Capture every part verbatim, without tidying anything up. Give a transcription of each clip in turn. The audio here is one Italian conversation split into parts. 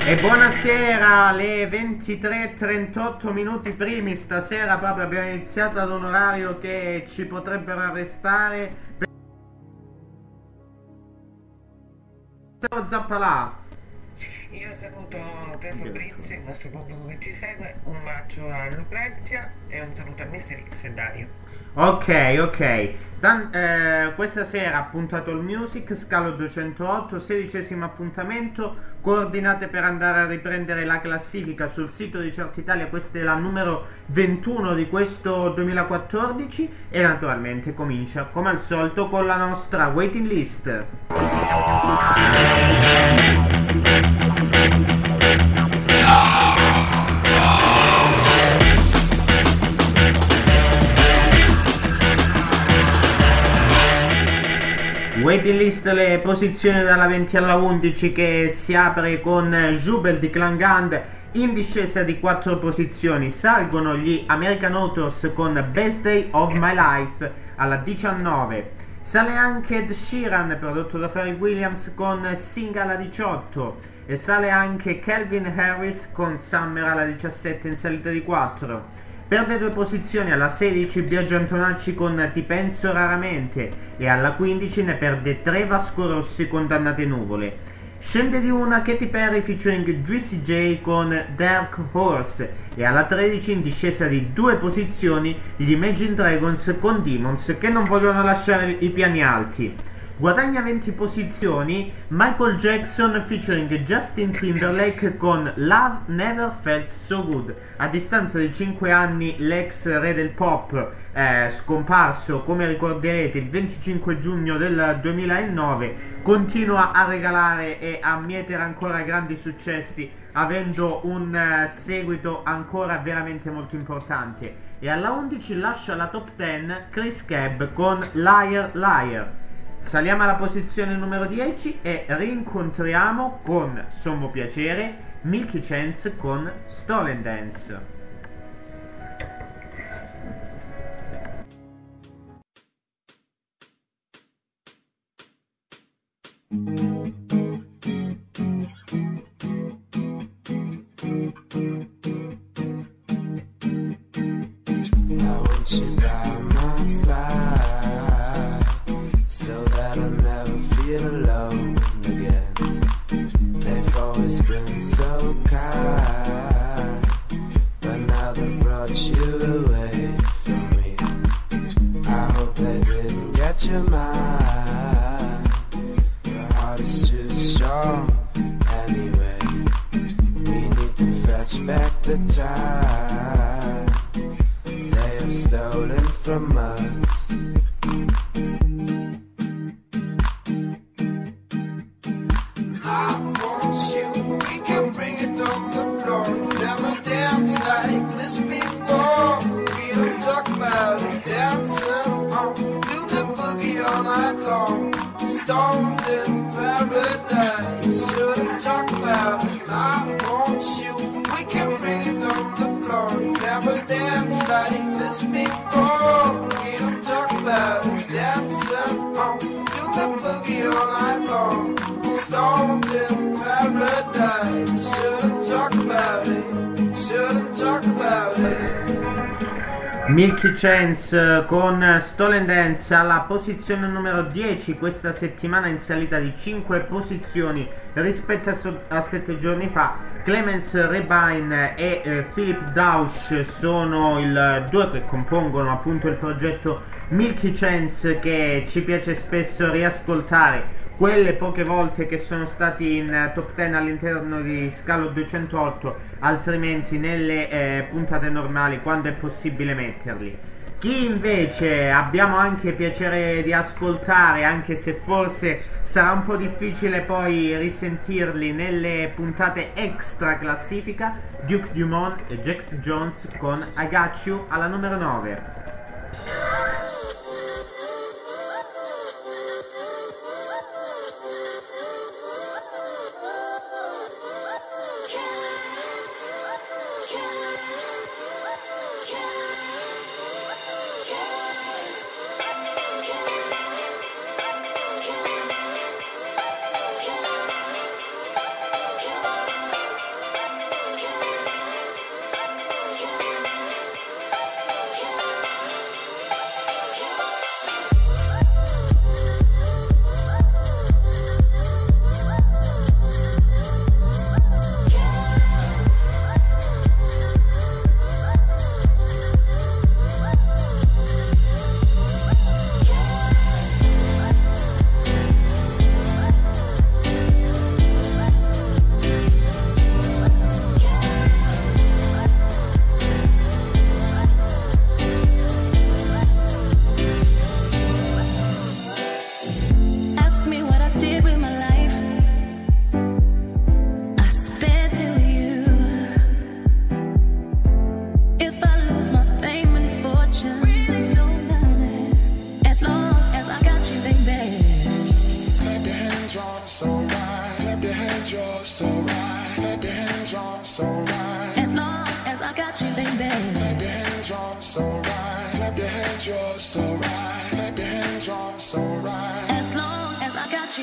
E buonasera, alle ventitré e trentotto minuti primi, stasera proprio abbiamo iniziato ad un orario che ci potrebbero arrestare. Ciao Zappalà. Io saluto te Fabrizio, il nostro pubblico che ci segue, un bacio a Lucrezia e un saluto a mister X e Dario. Ok, ok. Dan- eh, questa sera appuntato il Music, scalo duecentootto, sedicesimo appuntamento, coordinate per andare a riprendere la classifica sul sito di Certa Italia. Questa è la numero ventuno di questo duemilaquattordici e naturalmente comincia come al solito con la nostra waiting list. Waiting list, le posizioni dalla venti alla undici, che si apre con Jubel di Klangand. In discesa di quattro posizioni salgono gli American Authors con Best Day of My Life alla diciannove. Sale anche Ed Sheeran, prodotto da Pharrell Williams, con Sing alla diciotto, e sale anche Calvin Harris con Summer alla diciassette, in salita di quattro. Perde due posizioni alla sedici Biagio Antonacci con Ti penso raramente, e alla quindici ne perde tre Vasco Rossi con Dannate nuvole. Scende di una Katy Perry featuring Juicy J con Dark Horse, e alla tredici, in discesa di due posizioni, gli Imagine Dragons con Demons, che non vogliono lasciare i piani alti. Guadagna venti posizioni Michael Jackson featuring Justin Timberlake con Love Never Felt So Good. A distanza di cinque anni l'ex re del pop, eh, scomparso, come ricorderete, il venticinque giugno del duemilanove, continua a regalare e a mietere ancora grandi successi, avendo un eh, seguito ancora veramente molto importante. E alla undici lascia la top dieci Chris Cab con Liar Liar. Saliamo alla posizione numero dieci e rincontriamo con sommo piacere Milky Chance con Stolen Dance. So that I never feel alone again. They've always been so kind, but now they brought you away from me. I hope they didn't get your mind. Your heart is too strong anyway. We need to fetch back the time they have stolen from us. Stoned in paradise, shouldn't talk about it. I want you. We can bring it on the floor. Never danced like this before. We don't talk about it. Dancing on, do the boogie all night long. Stoned in paradise, shouldn't talk about it. Shouldn't talk about it. Milky Chance con Stolen Dance alla posizione numero dieci, questa settimana in salita di cinque posizioni rispetto a, so- a sette giorni fa. Clemens Rebine e eh, Philip Dausch sono il duo che compongono appunto il progetto Milky Chance, che ci piace spesso riascoltare quelle poche volte che sono stati in top dieci all'interno di Scalo duecentootto, altrimenti nelle eh, puntate normali quando è possibile metterli. Chi invece abbiamo anche piacere di ascoltare, anche se forse sarà un po' difficile poi risentirli nelle puntate extra classifica, Duke Dumont e Jax Jones con I Got You alla numero nove. your hands, you're so right. Clap your hands, you're so right. As long as I got you, baby. Clap your hands, you're so right. Clap your hands, you're so right. Clap your hands, you're so right. As long as I got you.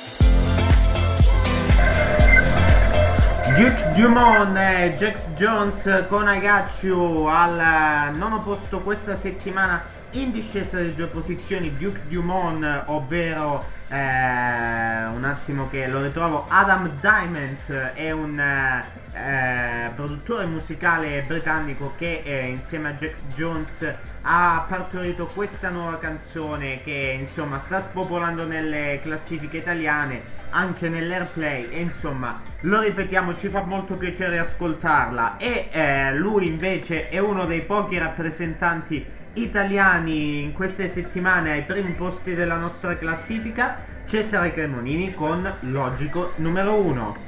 Duke Dumont e Jax Jones con I Got You al nono posto questa settimana, in discesa di due posizioni. Duke Dumont, ovvero eh, un attimo che lo ritrovo, Adam Diamond è un eh, produttore musicale britannico che eh, insieme a Jax Jones ha partorito questa nuova canzone che insomma sta spopolando nelle classifiche italiane, anche nell'airplay, e insomma lo ripetiamo, ci fa molto piacere ascoltarla. E eh, lui invece è uno dei pochi rappresentanti italiani in queste settimane ai primi posti della nostra classifica, Cesare Cremonini con Logico numero uno.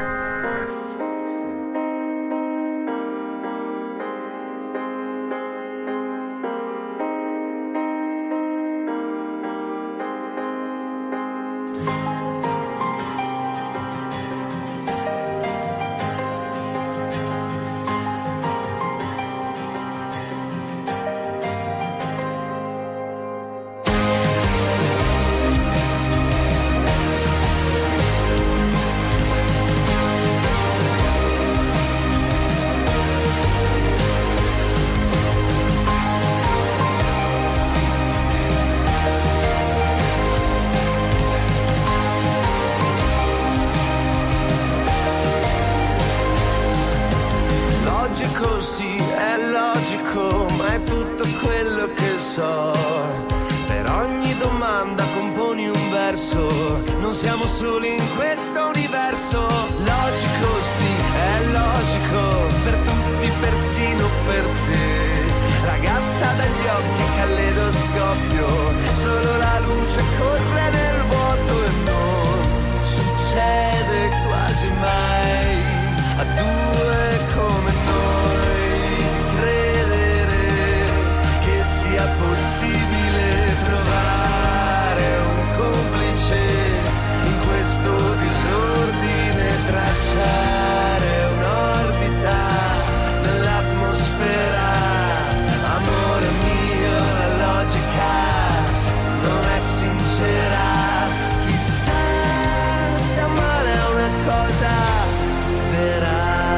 Non siamo soli in questo universo. Logico, sì, è logico per tutti, persino per te. Ragazza dagli occhi, caleidoscopio, solo la luce corre nel vuoto e non succede quasi mai a due come noi credere che sia possibile trovare un complice in questo disordine, tracciare un'orbita nell'atmosfera. Amore mio, la logica non è sincera, chissà se amare è una cosa vera.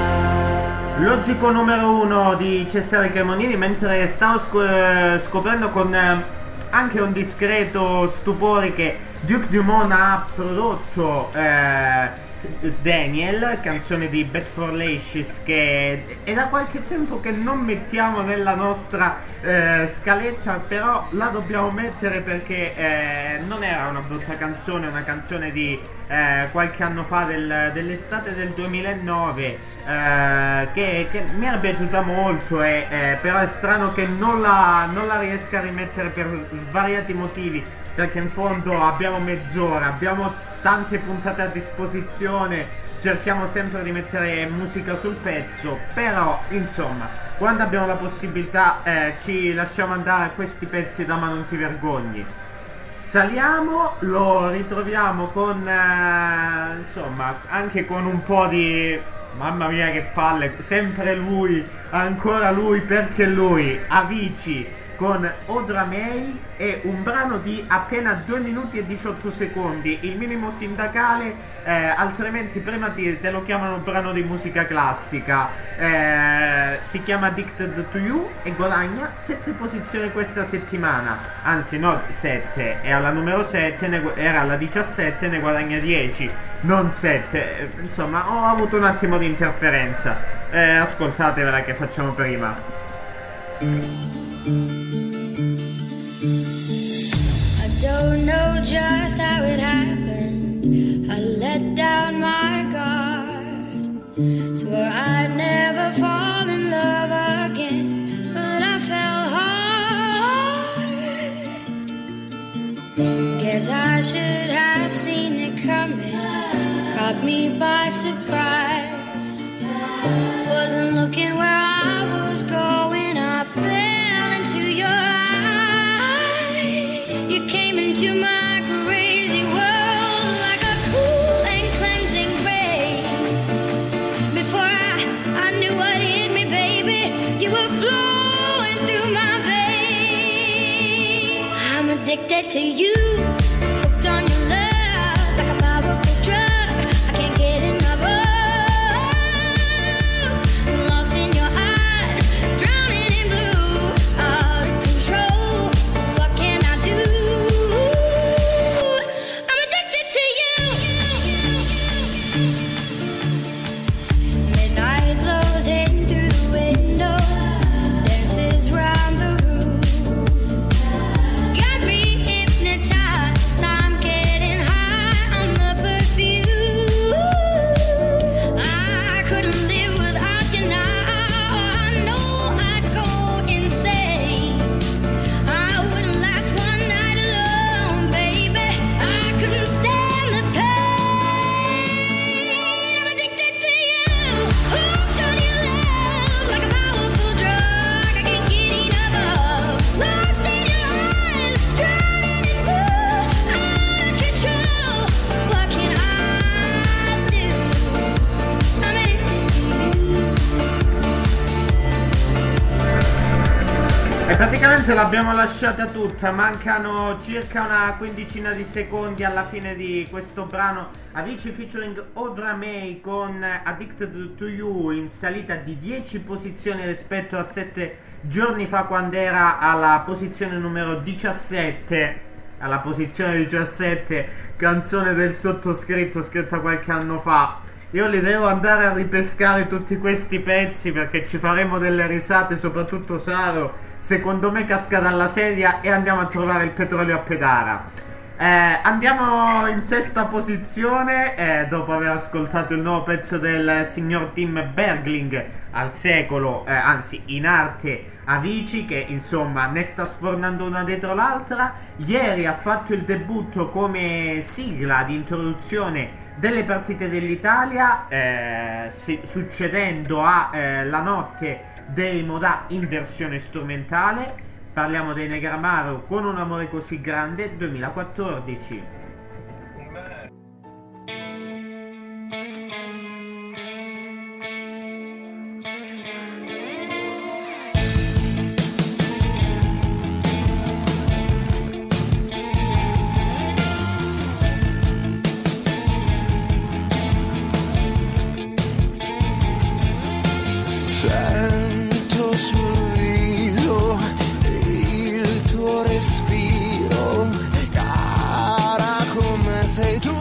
Logico numero uno di Cesare Cremonini, mentre stavo sc- scoprendo con eh, anche un discreto stupore che Duke Dumont ha prodotto eh, Daniel, canzone di Bad for Lashes, che è da qualche tempo che non mettiamo nella nostra eh, scaletta, però la dobbiamo mettere perché eh, non era una brutta canzone, una canzone di eh, qualche anno fa, del, dell'estate del duemilanove, eh, che, che mi era piaciuta molto, e, eh, però è strano che non la, non la riesca a rimettere per svariati motivi, perché in fondo abbiamo mezz'ora, abbiamo tante puntate a disposizione, cerchiamo sempre di mettere musica sul pezzo, però insomma quando abbiamo la possibilità eh, ci lasciamo andare a questi pezzi da Ma non ti vergogni. Saliamo, lo ritroviamo con eh, insomma anche con un po' di, mamma mia che palle, sempre lui, ancora lui, perché lui, Avicii con Odra May, è un brano di appena due minuti e diciotto secondi, il minimo sindacale, eh, altrimenti prima ti, te lo chiamano brano di musica classica. Eh, si chiama Addicted to You e guadagna sette posizioni questa settimana, anzi no sette, è alla numero sette, ne, era alla diciassette, ne guadagna dieci, non sette, insomma ho avuto un attimo di interferenza, eh, ascoltatevela che facciamo prima. Don't know just how it happened. I let down my guard. Swore I'd never fall in love again, but I fell hard. Guess I should have seen it coming. Caught me by surprise. Wasn't looking where I was going. I fell into your eyes. You came into my crazy world like a cool and cleansing addicted to you, hooked on your love like a powerful drug. I can't get enough of. Lost in your eyes, drowning in blue, out of control. What can I do? I'm addicted to you. Midnight blows in through the window, dances round the room. Got me hypnotized, I'm getting high on the perfume. I couldn't live without you now. I know I'd go insane. I wouldn't last one night alone, baby. I couldn't stand the pain. I'm addicted to you, hooked on your love like a powerful drug. I can't get enough of. Lost in your eyes, drowning in blue, out of control. What can I do? I'm addicted to you. E praticamente l'abbiamo lasciata tutta, mancano circa una quindicina di secondi alla fine di questo brano. Avicii featuring Audra May con Addicted to You, in salita di dieci posizioni rispetto a sette giorni fa, quando era alla posizione numero diciassette. Alla posizione diciassette, canzone del sottoscritto scritta qualche anno fa. Io li devo andare a ripescare tutti questi pezzi, perché ci faremo delle risate, soprattutto Saro secondo me casca dalla sedia e andiamo a trovare il petrolio a Pedara. Eh, andiamo in sesta posizione, eh, dopo aver ascoltato il nuovo pezzo del signor Tim Bergling, al secolo, eh, anzi in arte Avicii, che insomma ne sta sfornando una dietro l'altra. Ieri ha fatto il debutto come sigla di introduzione delle partite dell'Italia, eh, si, succedendo a eh, La notte dei Modà in versione strumentale. Parliamo dei Negramaro con Un amore così grande, duemilaquattordici. Sento sul viso il tuo respiro, cara come sei tu,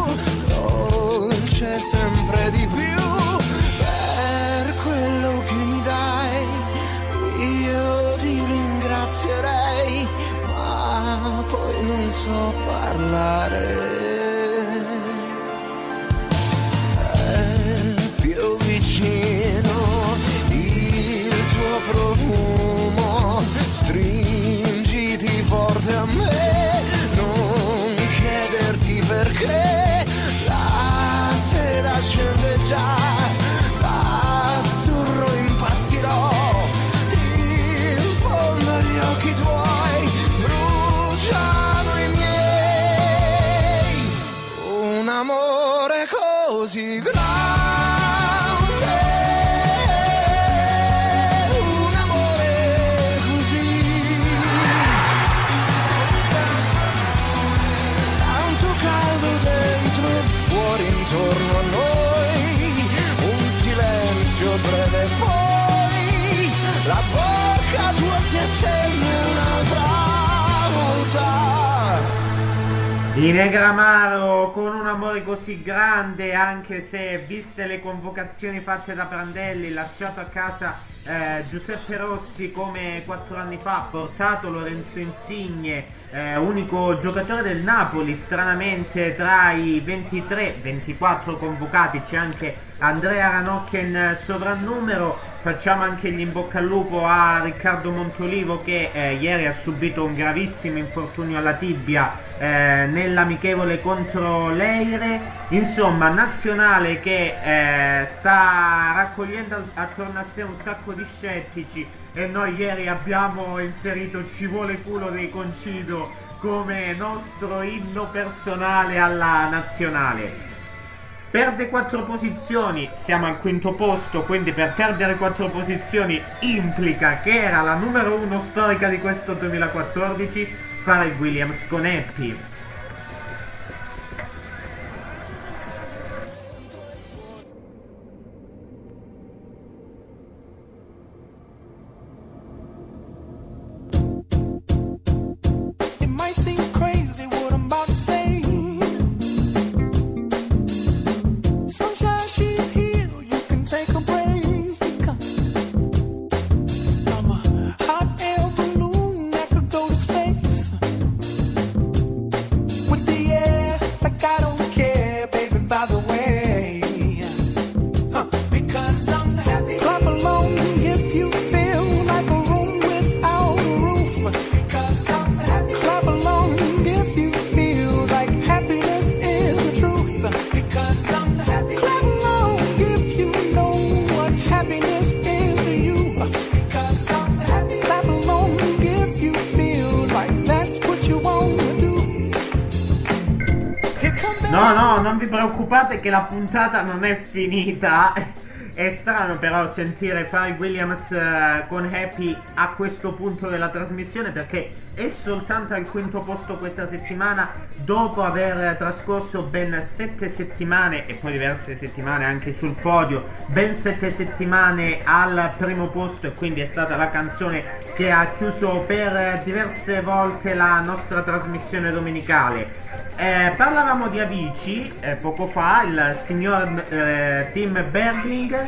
dolce sempre di più, per quello che mi dai io ti ringrazierei, ma poi non so parlare. È più vicino profumo, stringiti forte a me, non chiederti perché, la sera scende già, l'azzurro impazzirò, in fondo agli occhi tuoi bruciano i miei, un amore così grande. Intorno a noi un silenzio breve, poi la bocca tua si accende un'altra volta. I Negramaro con Un amore così grande, anche se viste le convocazioni fatte da Prandelli, lasciato a casa eh, Giuseppe Rossi come quattro anni fa, ha portato Lorenzo Insigne, eh, unico giocatore del Napoli stranamente tra i ventitré ventiquattro convocati. C'è anche Andrea Ranocchia in sovrannumero. Facciamo anche gli in bocca al lupo a Riccardo Montolivo, che eh, ieri ha subito un gravissimo infortunio alla tibia eh, nell'amichevole contro l'Eire. Insomma, nazionale che eh, sta raccogliendo attorno a sé un sacco di scettici, e noi ieri abbiamo inserito Ci vuole culo dei Concido come nostro inno personale alla nazionale. Perde quattro posizioni, siamo al quinto posto, quindi per perdere quattro posizioni implica che era la numero uno storica di questo duemilaquattordici. Pharrell Williams con Happy. No, no, non vi preoccupate che la puntata non è finita. È strano però sentire Pharrell Williams uh, con Happy a questo punto della trasmissione, perché è soltanto al quinto posto questa settimana, dopo aver trascorso ben sette settimane e poi diverse settimane anche sul podio, ben sette settimane al primo posto, e quindi è stata la canzone che ha chiuso per diverse volte la nostra trasmissione domenicale. Eh, parlavamo di Avicii eh, poco fa, il signor eh, Tim Bergling.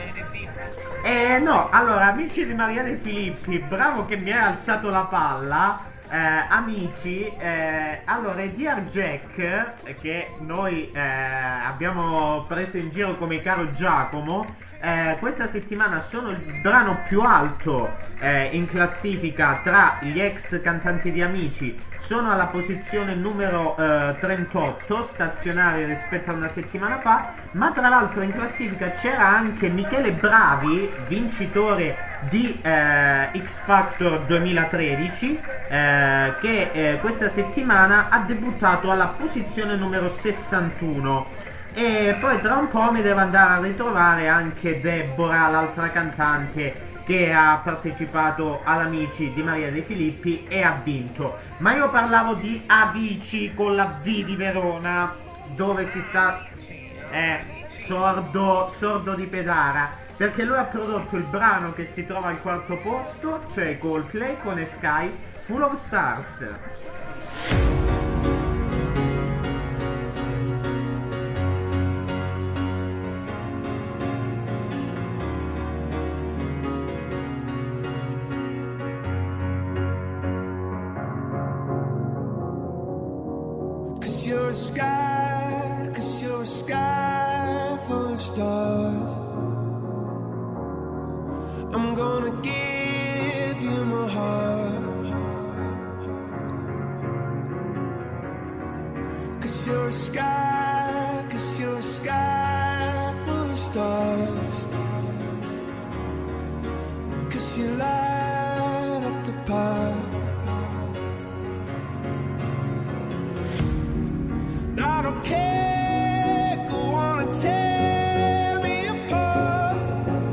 Eh no, allora, amici di Maria De Filippi, bravo che mi hai alzato la palla. Eh, amici, eh, allora, Dear Jack, eh, che noi eh, abbiamo preso in giro come caro Giacomo, eh, questa settimana sono il brano più alto eh, in classifica tra gli ex cantanti di Amici. Sono alla posizione numero eh, trentotto, stazionari rispetto a una settimana fa, ma tra l'altro in classifica c'era anche Michele Bravi, vincitore di eh, X Factor duemilatredici, eh, che eh, questa settimana ha debuttato alla posizione numero sessantuno. E poi tra un po' mi devo andare a ritrovare anche Deborah, l'altra cantante che ha partecipato all'Amici di Maria De Filippi e ha vinto. Ma io parlavo di Avicii con la V di Verona, dove si sta eh, sordo, sordo di Pedara, perché lui ha prodotto il brano che si trova al quarto posto, cioè Coldplay con Sky, Full of Stars. You're a sky, cause you're a sky full of stars. I'm gonna give you my heart. Cause you're a sky, cause you're a sky full of stars. Cause you light up the path. I don't care, go on and tear me apart.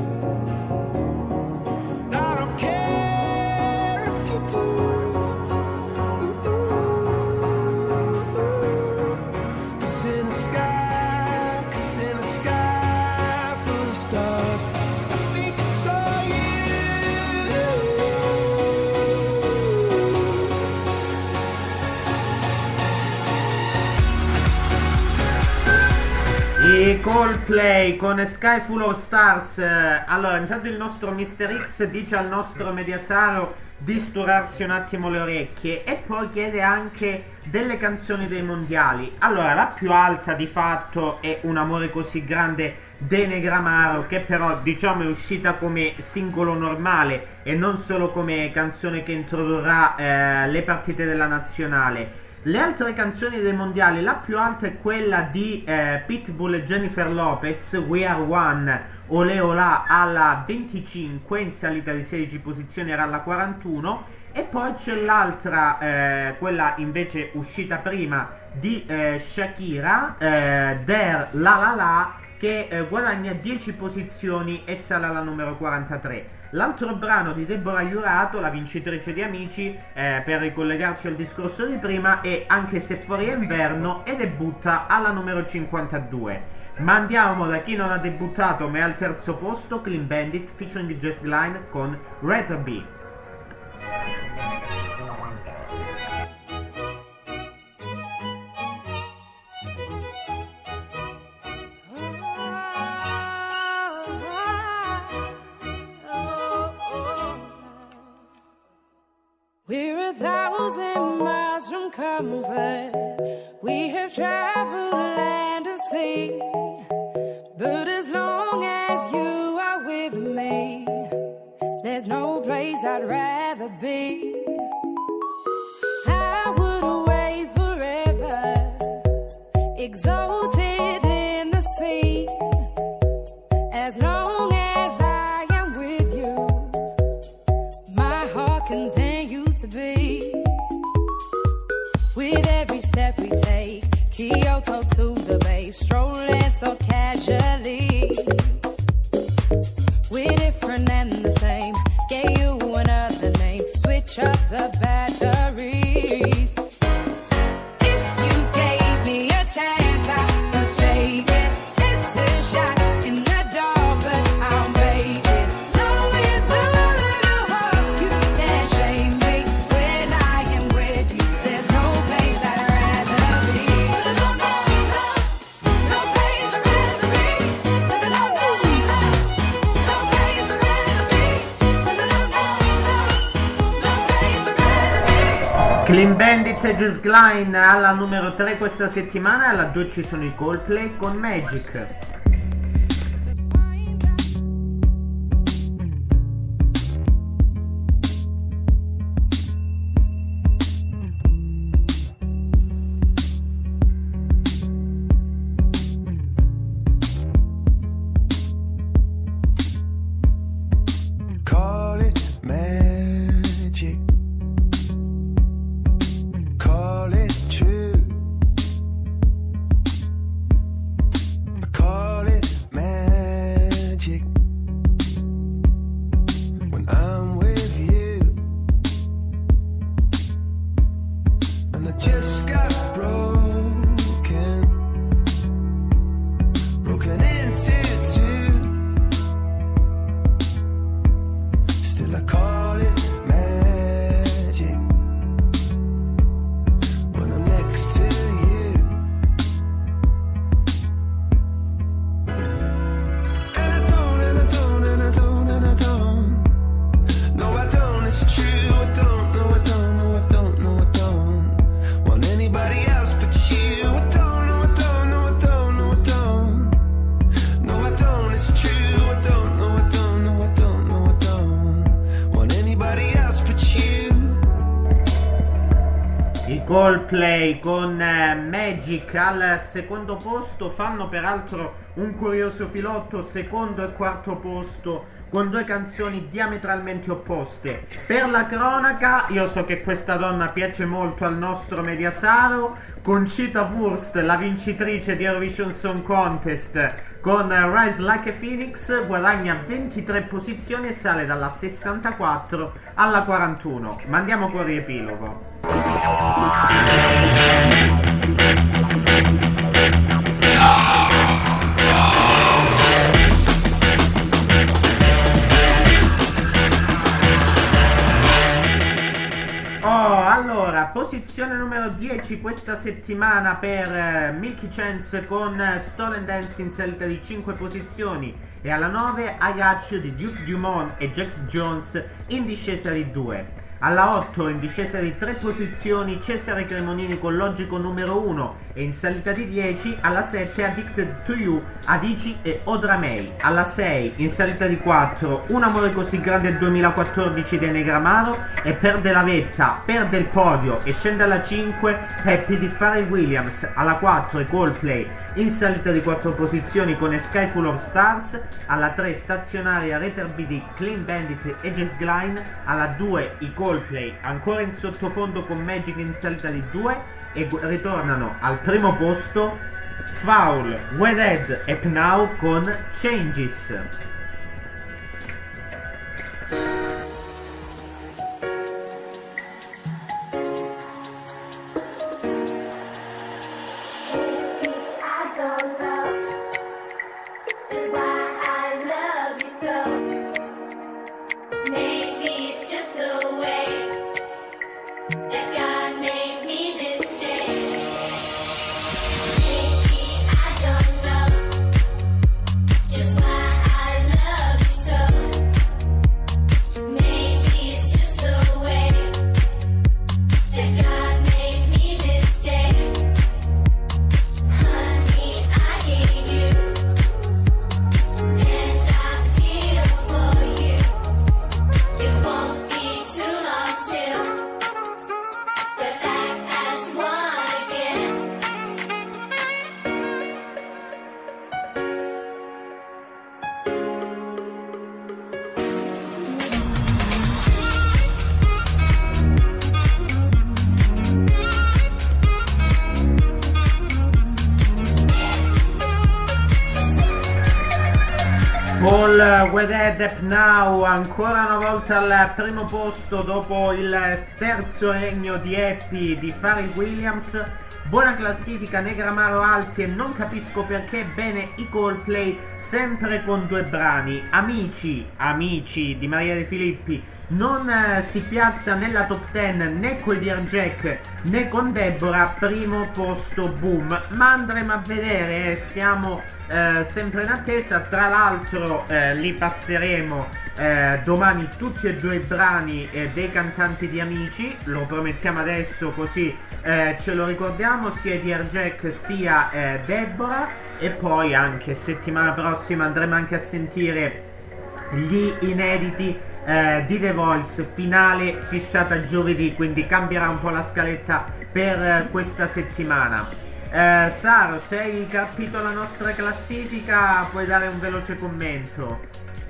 I don't care if you do. Cause in the sky, cause in the sky full of stars, I think I saw you. I Coldplay con Sky Full of Stars. Allora, intanto il nostro mister X dice al nostro Mediasaro di sturarsi un attimo le orecchie e poi chiede anche delle canzoni dei mondiali. Allora, la più alta di fatto è Un amore così grande dei Negramaro, che però diciamo è uscita come singolo normale e non solo come canzone che introdurrà eh, le partite della nazionale. Le altre canzoni dei mondiali, la più alta è quella di eh, Pitbull e Jennifer Lopez, We Are One, Olé Olà, alla venticinque, in salita di sedici posizioni, era alla quarantuno. E poi c'è l'altra, eh, quella invece uscita prima, di eh, Shakira, eh, Der La La La, che eh, guadagna dieci posizioni e sale alla numero quarantatré. L'altro brano di Deborah Jurato, la vincitrice di Amici, eh, per ricollegarci al discorso di prima, è Anche se fuori è inverno e debutta alla numero cinquantadue. Ma andiamo da chi non ha debuttato ma è al terzo posto, Clean Bandit featuring Jess Glynne con Rather Be. We're a thousand miles from comfort. We have traveled land and sea. But as long as you are with me, there's no place I'd rather be. I would away forever, exalted in the sea. As long as I am with you, my heart continues to be. With every step we take, Kyoto to the bay, strolling so casually. We're different and the same, gave you another name, switch up the batteries. If you gave me a chance, I would take it. It's a shot in the dark, but I'll make it. No, with a little heart, you can't shame me. When I am with you, there's no place I'd rather be. No, no, no, no place I'd rather be. No, no, no, no, no place I'd rather be. No, no, no, no, no place I'd rather be. Clean Bandit e Jess Glynne alla numero tre questa settimana, alla due ci sono i Coldplay con Magic. Call it magic. Call it true. Call it magic. When I'm with you, and I just got broken, broken into two. Still I call it magic when I'm next to you. And I don't, and I don't, and I don't, and I don't. No, I don't, it's true. I don't, no, I don't, no, I don't, no, I don't want anybody else but you. I don't, no, I don't, no, I don't, no, I don't. No, I don't, it's true. I don't, no, I don't, no, I don't, no, I don't want anybody else but you. I Coldplay con eh, Magic al secondo posto fanno peraltro un curioso filotto, secondo e quarto posto, con due canzoni diametralmente opposte. Per la cronaca, io so che questa donna piace molto al nostro Mediasaro. Conchita Wurst, la vincitrice di Eurovision Song Contest, con Rise Like a Phoenix guadagna ventitré posizioni e sale dalla sessantaquattro alla quarantuno. Ma andiamo con riepilogo. Oh, allora, posizione numero dieci questa settimana per eh, Milky Chance con eh, Stolen Dance in salita di cinque posizioni, e alla nove I Got You di Duke Dumont e Jax Jones in discesa di due. Alla otto in discesa di tre posizioni Cesare Cremonini con Logico numero uno, e in salita di dieci alla sette Addicted to You, Adici e Odramei. Alla sei in salita di quattro Un amore così grande duemilaquattordici di Negramaro, e perde la vetta, perde il podio e scende alla cinque Happy di Pharrell Williams. Alla quattro i Coldplay in salita di quattro posizioni con A Sky Full of Stars. Alla tre stazionaria Rather Be di Clean Bandit e Jess Glynne. Alla due i Coldplay ancora in sottofondo con Magic in salita di due, e gu- ritornano al primo posto Foul, Wedded e Pnau con Changes. Paul Wedded Now ancora una volta al primo posto dopo il terzo regno di Happy di Pharrell Williams. Buona classifica, Negramaro alti e non capisco perché. Bene i Coldplay sempre con due brani. Amici, amici di Maria De Filippi non eh, si piazza nella top dieci né con Dear Jack né con Deborah, primo posto boom, ma andremo a vedere, eh, stiamo eh, sempre in attesa. Tra l'altro eh, li passeremo eh, domani tutti e due i brani eh, dei cantanti di Amici, lo promettiamo adesso così eh, ce lo ricordiamo, sia Dear Jack sia eh, Deborah, e poi anche settimana prossima andremo anche a sentire gli inediti eh, di The Voice, finale fissata giovedì, quindi cambierà un po' la scaletta per eh, questa settimana. eh, Saro, se hai capito la nostra classifica puoi dare un veloce commento.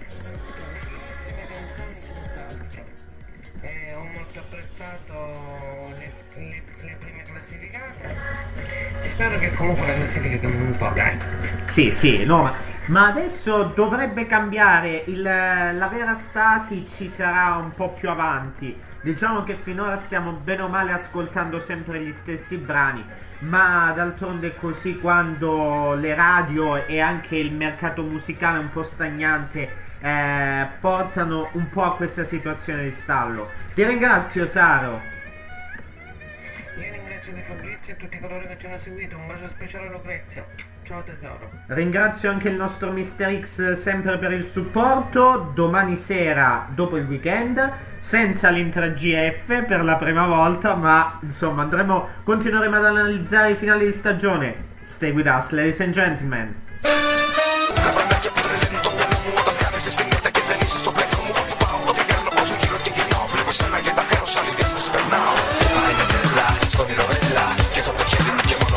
Eh, ho molto apprezzato le, le, le prime classificate, spero che comunque la classifica cambi un po', dai. Sì, sì, no, ma Ma adesso dovrebbe cambiare, il, la vera stasi ci sarà un po' più avanti. Diciamo che finora stiamo bene o male ascoltando sempre gli stessi brani, ma d'altronde è così quando le radio e anche il mercato musicale un po' stagnante eh, portano un po' a questa situazione di stallo. Ti ringrazio, Saro. Io ringrazio De Fabrizio e tutti coloro che ci hanno seguito. Un bacio speciale a Lucrezia. Ciao tesoro. Ringrazio anche il nostro mister X sempre per il supporto. Domani sera, dopo il weekend, senza l'Intra G F per la prima volta, ma insomma andremo, continueremo ad analizzare i finali di stagione. Stay with us, ladies and gentlemen.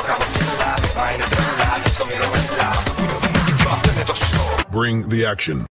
Bring the action.